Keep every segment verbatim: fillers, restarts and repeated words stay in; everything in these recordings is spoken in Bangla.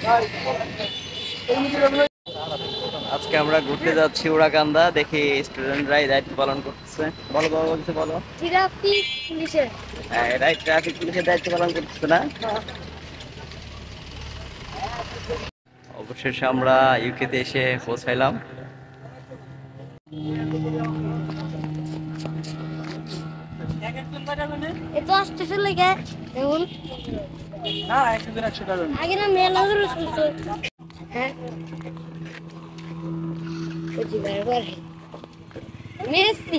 আজকে আমরা ঘুরতে যাচ্ছি উড়াকান্দা, দেখি স্টুডেন্টরাই দায়িত্ব পালন করতেছে। বলো বাবা, বলছে বলো। ট্রাফিক পুলিশের। হ্যাঁ, এরাই ট্রাফিক পুলিশের দায়িত্ব পালন করতেছে না। অবশেষে আমরা ইউকেতে এসে পৌঁছাইলাম। এত আসতেছে লেগে এখন না একশো একশো টাকা আগে না মেলা ধরে শুনতো। হ্যাঁ বুঝি বারবার মেসি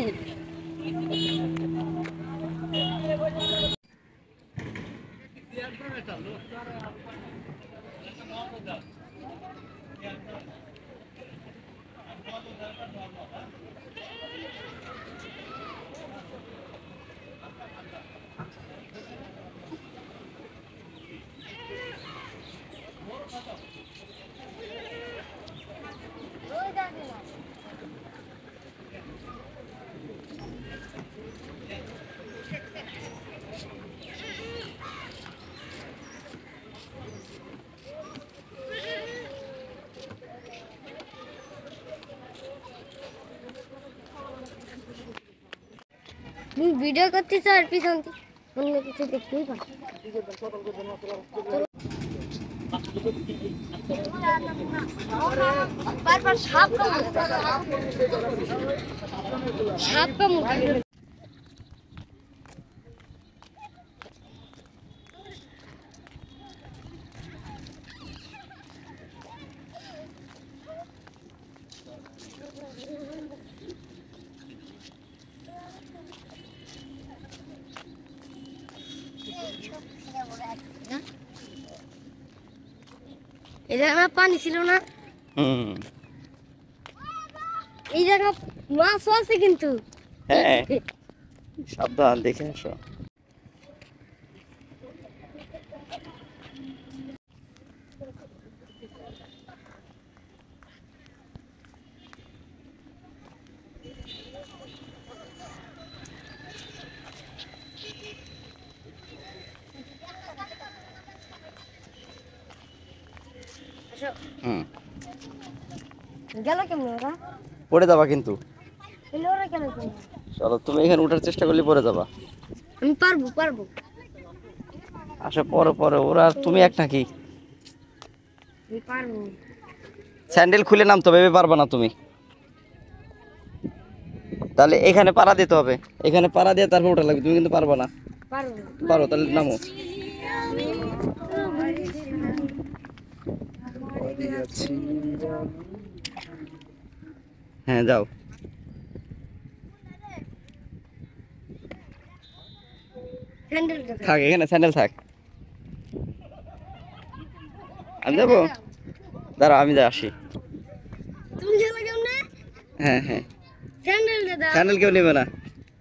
ভিডিও করতেছ আর পিছন অন্য কিছু দেখতেই পাচ্ছি। বারবার সাপ সাপ কামড়। এই জায়গা পানি ছিল না। হুম, এই জায়গা মাছ আছে কিন্তু। হ্যাঁ সাবধান, দেখে আসো। হুম, গেল কেমন ওরা? পড়ে যাবা কিন্তু। ওরা কেন? চলো, তুমি এখানে উঠার চেষ্টা করলে পড়ে যাবা। আমি পারবো পারবো। আচ্ছা, পরে পরে ওরা আর তুমি এক নাকি? আমি পারবো। স্যান্ডেল খুলে নামতে হবে, পারবা না তুমি। তাহলে এখানে পাড়া দিতে হবে, এখানে পাড়া দিয়ে তারপর ওঠা লাগবে। তুমি কিন্তু পারবা না। পারবো। পারো, তাহলে নামো। হ্যাঁ যাও। থাক এখানে, স্যান্ডেল থাক। আমি যাবো, দাঁড়াও আমি যা আসি। তুমি গেলে কেমন? হ্যাঁ হ্যাঁ, স্যান্ডেল দাদা। স্যান্ডেল কেউ নেবে না।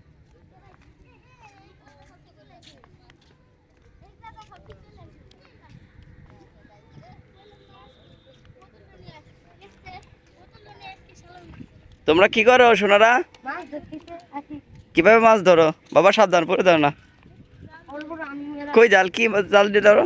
তোমরা কি করো সোনারা? মাছ ধরতেছে আসি। কিভাবে মাছ ধরো? বাবা সাবধান, পড়ে ধরো না। কই জাল, কি জাল দিয়ে ধরো?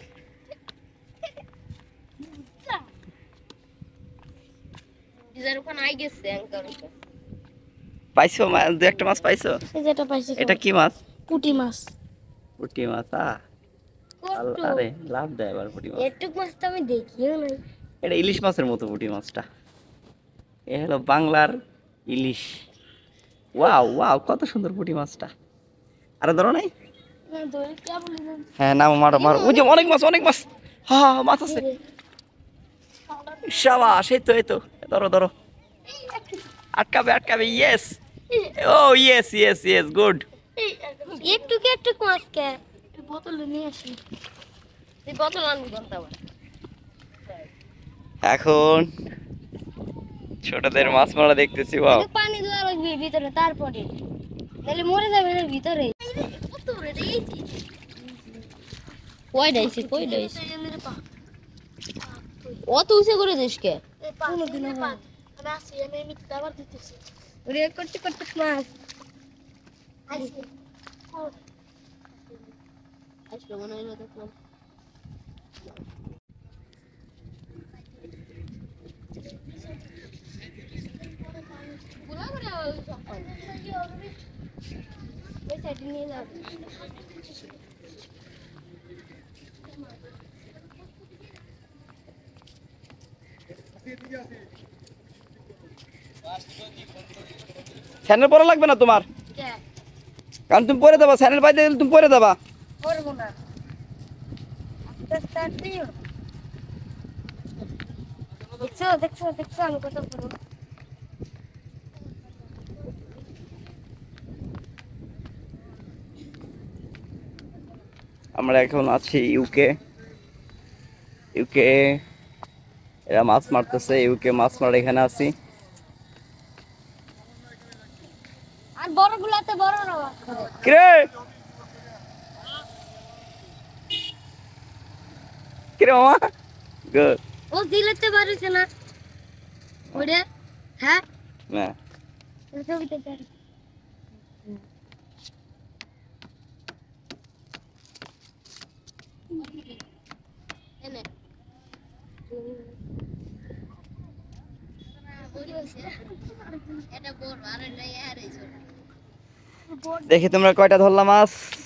পাইছো মাছ? দু একটা মাছ পাইছো? যেটা পাইছি এটা কি মাছ? পুঁটি মাছ। পুঁটি মাছ। আহ আরে লাভ দেয় এবার পুঁটি মাছ। এটুক মাছ তো আমি দেখিও নাই। এটা ইলিশ মাছের মতো পুঁটি মাছটা। এ হলো বাংলার ইলিশ। ওয়াও ওয়াও, কত সুন্দর পুঁটি মাছটা। আরে ধরো নাই? হ্যাঁ নামো, মারো মারো। ওই যে অনেক মাছ, অনেক মাছ। হ্যাঁ হ্যাঁ, মাছ আছে। শাবাশ, এই তো এই তো, ধরো ধরো। আটকাবে আটকাবে, ইয়েস। ও ইয়েস ইয়েস ইয়েস, গুড। একটু কে একটু মাছ কে বোতল নিয়ে আসি। এই বোতল আনবি বলতে আবার। এখন ছোটদের মাছ মারা দেখতেছি। ওয়াও, পানি দেওয়া লাগবে ভিতরে, তারপরে নাহলে মরে যাবে এর ভিতরে। কত রে এইছি কই দাইছি কই দাইছি অত উসে করে দিস কে? কোনো দিন না আমি আসি, আমি মিট দাবার দিতেছি। ওরে করতে করতে মাছ আইছি। আসলে মনে হলো তো স্যান্ডেল পরা লাগবে না তোমার, কারণ তুমি পরে দেবা, স্যান্ডেল পাইতে গেলে তুমি পরে দেবা। দেখছো দেখছো দেখছো আমি কত বড়। আমরা এখন আছি ইউকে। ইউকে এরা মাছ মারতেছে, ইউকে মাছ মার এখানে আছি। আর বড় গুলাতে বড় না কিরে কিরে মামা গুড। ও দিলেতে পারিস না ওরে। হ্যাঁ না ছবিতে পারি এনে এটা বড় আর এটা ইয়ারে ছোট। দেখি তোমরা কয়টা ধরলা মাছ।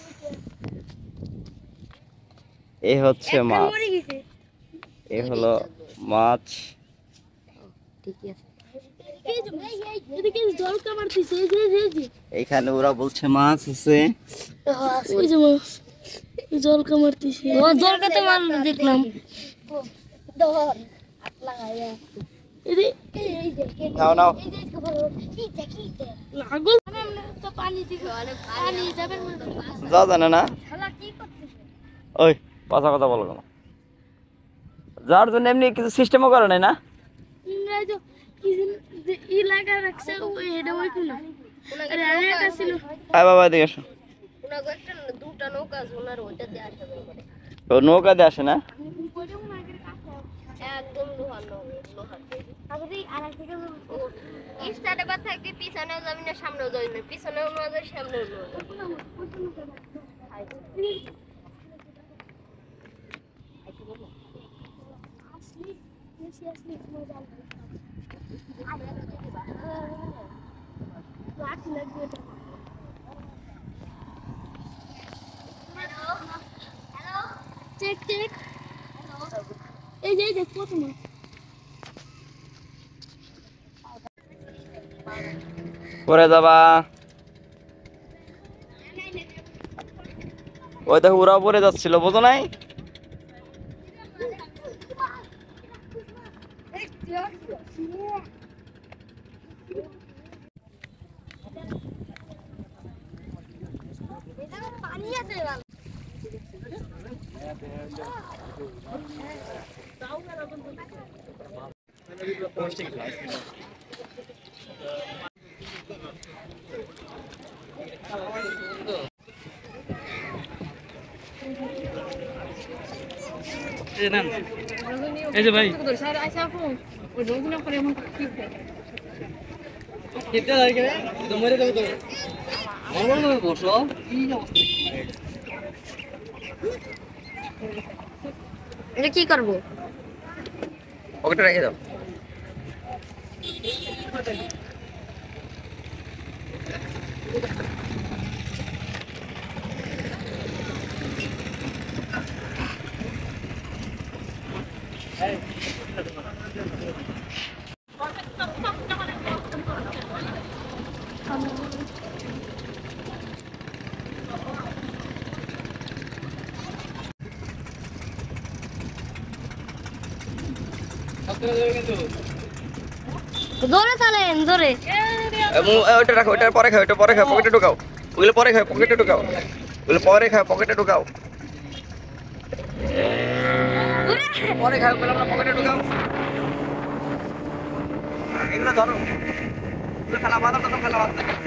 এই হচ্ছে মাছ, এই হলো মাছ। ঠিকই আছে। এই যে এদিকে জল কামারতিছে, এই যে এই যে এইখানে ওরা বলছে মাছ আছে। ওই যে মাছ জল কামারতিছে। ও জল কাতে মান দেখলাম। ধর হাত লাগায়া এই যে এই যে নাও নাও এই যে কি দেখি লাগল আমরা তো পানি দিকে পানি যাবে না। যা জানে না শালা কি করতেছে? ওই পাছা কথা বলো কেন? যার জন্য এমনি কিছু সিস্টেমও করে নাই না। ইংরেজ কি ই লাগা রাখছে ওই এটা ওই কোন আরে আরে এটা ছিল। আয় বাবা এদিকে এসো। ওনা একটা দুটো নৌকা ওনার ওইটা দিয়ে আসা যাবে। ও নৌকা দিয়ে আসে না? একদম লোহার লোহার আরে আরেক থেকে স্টার্টে বাদ থাকবে পিছনেও যাবি না সামনেও যাবি না পিছনেও না যাবে সামনেও না আসলে বেশি আসলে মজা লাগবে রাত লাগবে তো। হ্যালো হ্যালো চেক চেক এই যে দেখ কত না পরে যাবা। ওই দেখো ওরা পরে যাচ্ছিল, বোঝো নাই? পানি আছে এই যে ভাই এটা কি করবো? পকেটে রেখে দাও। জোরে চালেন জোরে। ওইটা রাখো, ওইটা পরে খাও, ওইটা পরে খাও, পকেটে ঢুকাও। ওগুলো পরে খাও, পকেটে ঢুকাও। ওগুলো পরে খাও, পকেটে ঢুকাও। পরে খাও, ওগুলো আমরা পকেটে ঢুকাও। এগুলো ধরো, এগুলো ফেলা বাদ দাও, ফেলা বাদ দাও।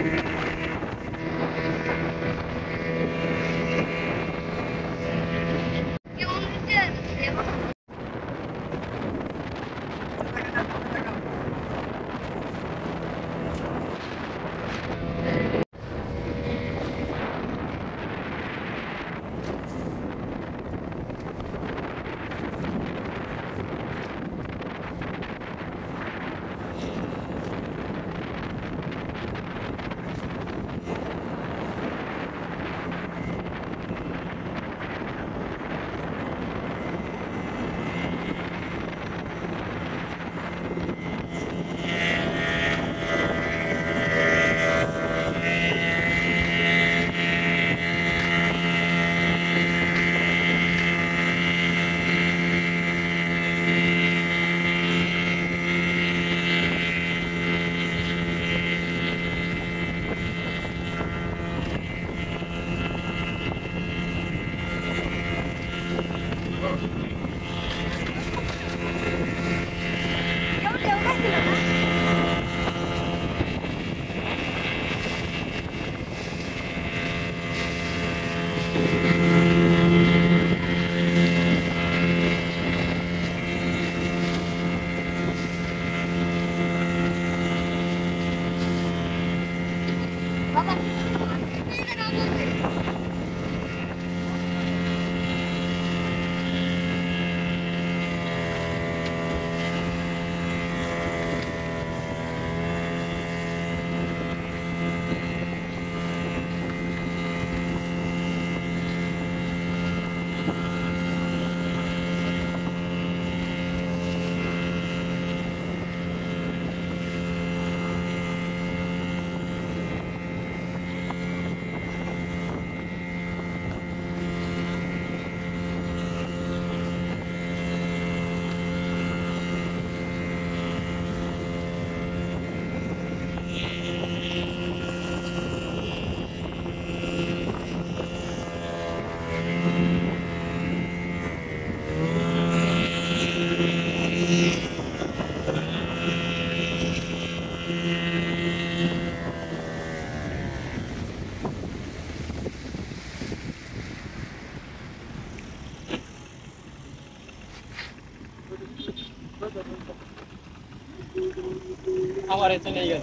আমার চলে গেল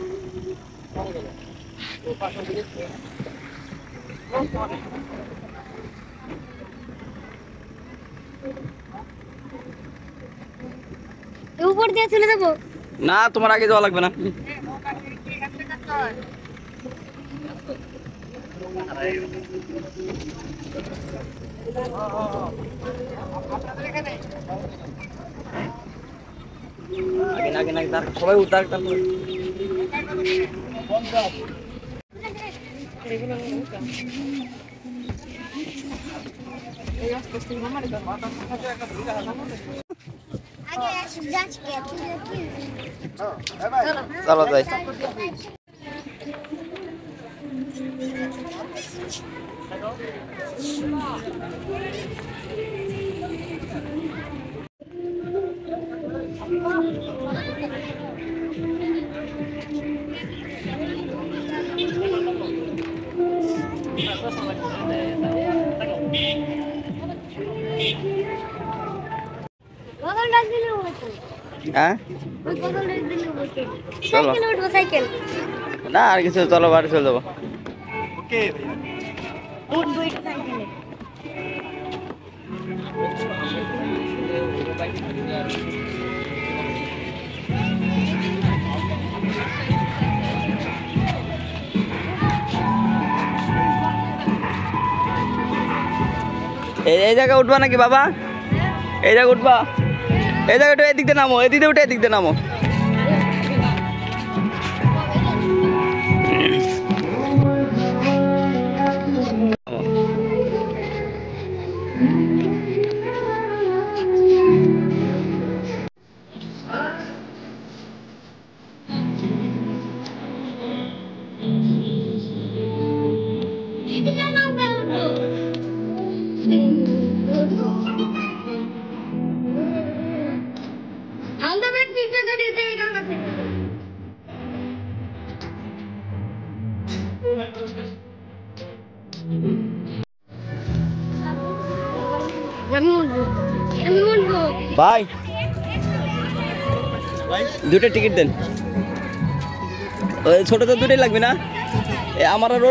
উপর দিয়ে চলে যাবো না তোমার আগে যাওয়া লাগবে না। আগে না আগে না তার সবাই উদ্ধার তারপরে চলো যাই। হ্যাঁ চলো সাইকেল উঠবো সাইকেল না আর কিছু, চলো বাড়ি চলে যাবো। উঠবো এটা সাইকেলে এই এই জায়গায় উঠবা নাকি বাবা? এই জায়গায় উঠবা? এই জায়গায় উঠে এদিক দিয়ে নামো, এদিক দিয়ে উঠে এদিক দিয়ে নামো। ভাই দুটো টিকিট দেন, ওই ছোট তো দুটোই লাগবে না? এ আমার রোড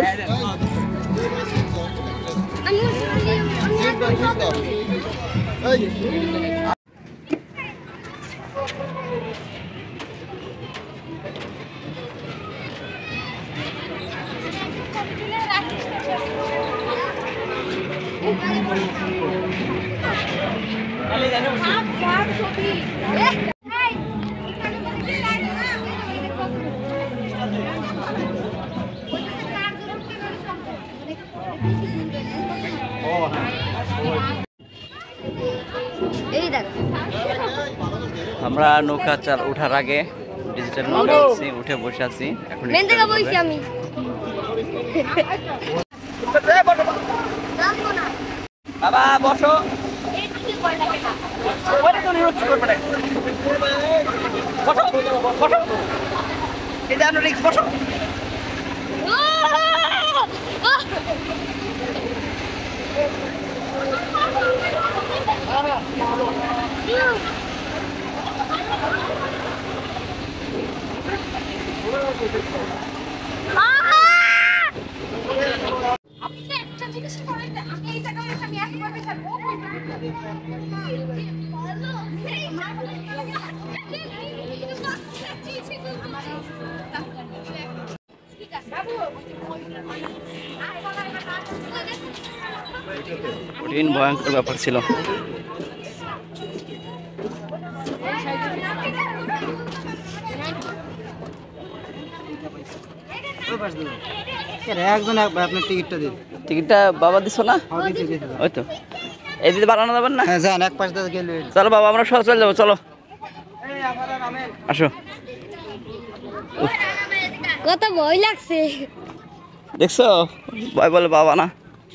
আমরা নৌকা চাল ওঠার আগে ডিজিটাল নৌকা উঠছি, উঠে বসে আছি এখন। মেন থেকে বইছি আমি বাবা বসো, এই জানো রিক্স, বসো। কঠিন ভয়ঙ্কর ব্যাপার ছিল। একজন আপনার টিকিটটা দিন। টিকিটটা বাবা দিছো না? ওই তো এই দিতে বাড়ানো যাবেন না? হ্যাঁ যান, এক পাশ দিয়ে গেলে। চলো বাবা আমরা সব চলে যাবো, চলো আসো। কত ভয় লাগছে দেখছো, ভয় বলে বাবা না।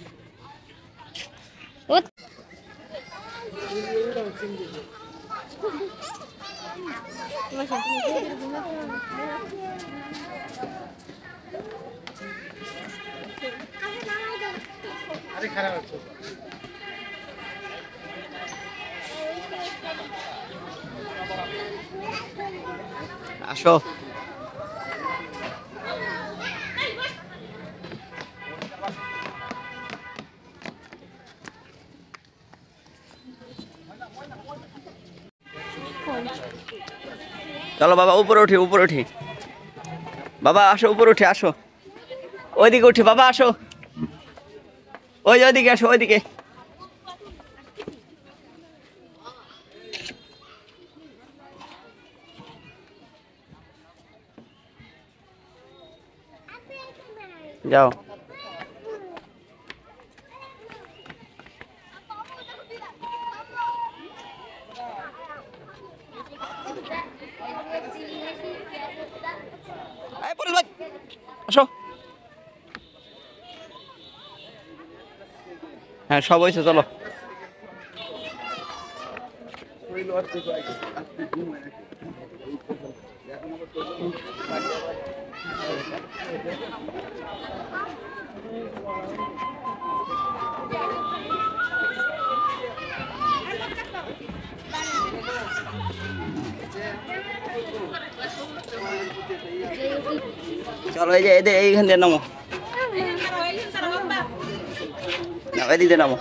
আরে খারাপ আছে। আসো। চলো বাবা উপরে উঠি, উপরে উঠি। বাবা আসো, উপরে উঠে আসো। ওইদিকে উঠি বাবা, আসো। ওই যে ওইদিকে আসো, ওইদিকে। যাও। এই পরেশ ভাই, আসো। হ্যাঁ সব হয়েছে, চলো। চলো এই যে এদের এইখান দিয়ে নামো, এদিকে নামো।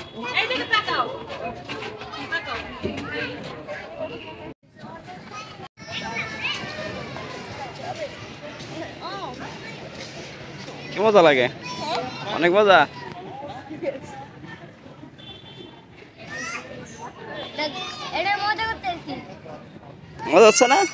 কি মজা লাগে, অনেক মজা। মজা হচ্ছে না?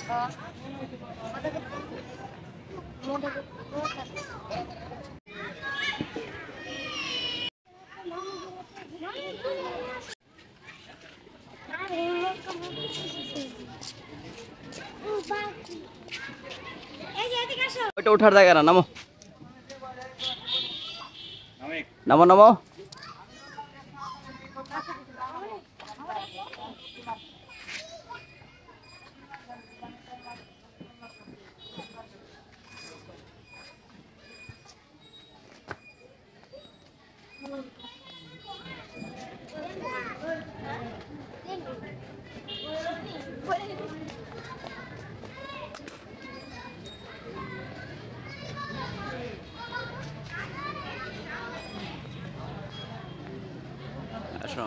ওইটা উঠার জায়গা না, নামো নামো নামো। আসো।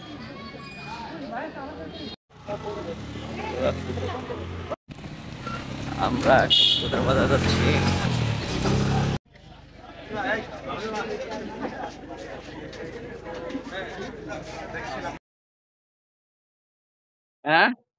আমরা কোথাও বাজার যাচ্ছি। হ্যাঁ